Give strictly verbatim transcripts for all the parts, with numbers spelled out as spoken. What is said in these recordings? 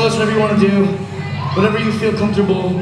us whatever you want to do, whatever you feel comfortable.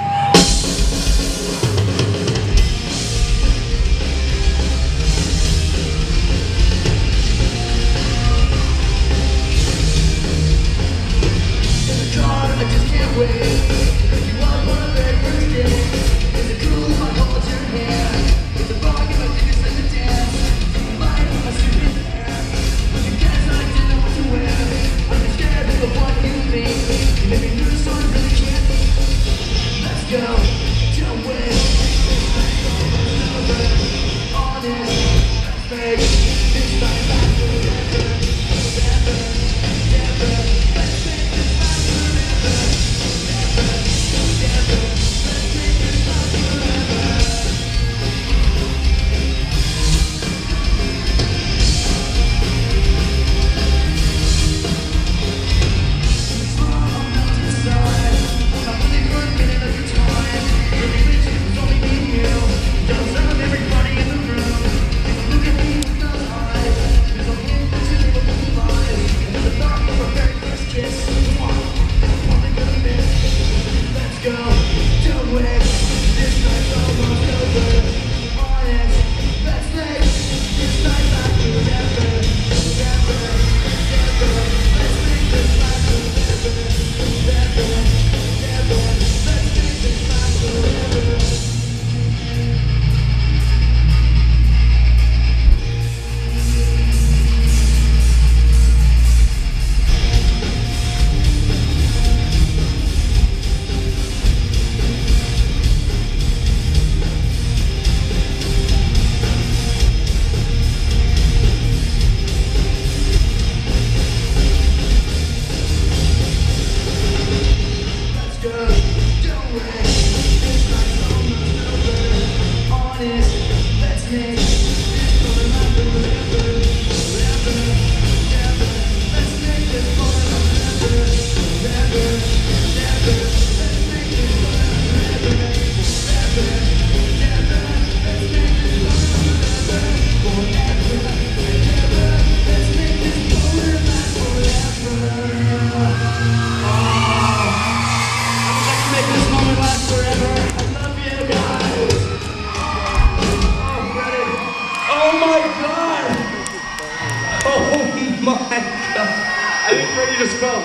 I think Freddie just fell.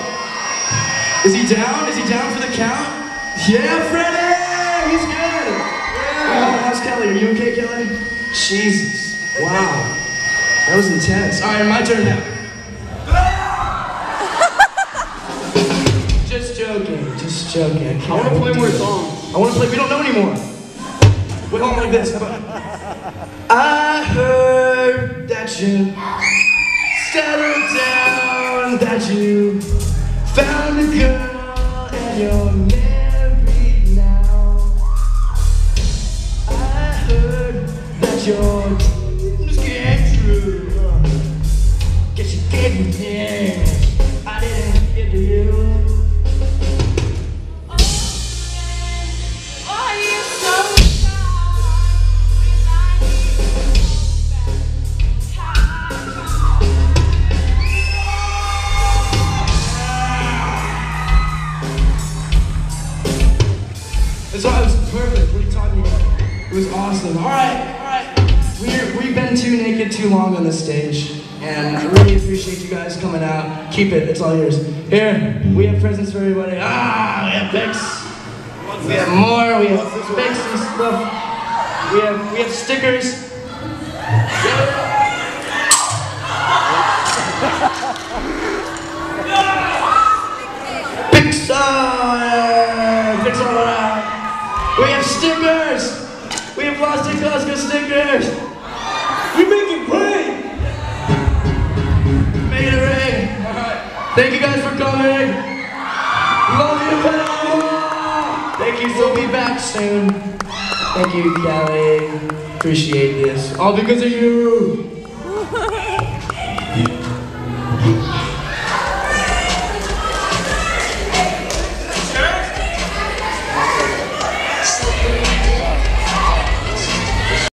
Is he down? Is he down for the count? Yeah, Freddie! He's good! Yeah. Oh, how's Kelly? Are you okay, Kelly? Jesus. Wow. That was intense. Alright, my turn now. Just joking. Just joking. I, I want to play more songs. I want to play. We don't know anymore. Wait, hold on like this. How about? I heard that you settled down, that you found a girl and you're married now. I heard that your dreams came true. Guess you gave me things I didn't give to you. It was perfect. What are you talking about? It was awesome. All right, all right. We're, we've been too naked too long on this stage, and I really appreciate you guys coming out. Keep it. It's all yours. Here, we have presents for everybody. Ah, we have pics. We have more. We have pics and stuff. We have we have stickers. Pics. Uh, pics all around. We have stickers! We have Plastic Costco stickers! We make it rain! Make it rain! Thank you guys for coming! Love you, Panama! Thank you, we'll be back soon. Thank you, Kelly. Appreciate this. All because of you!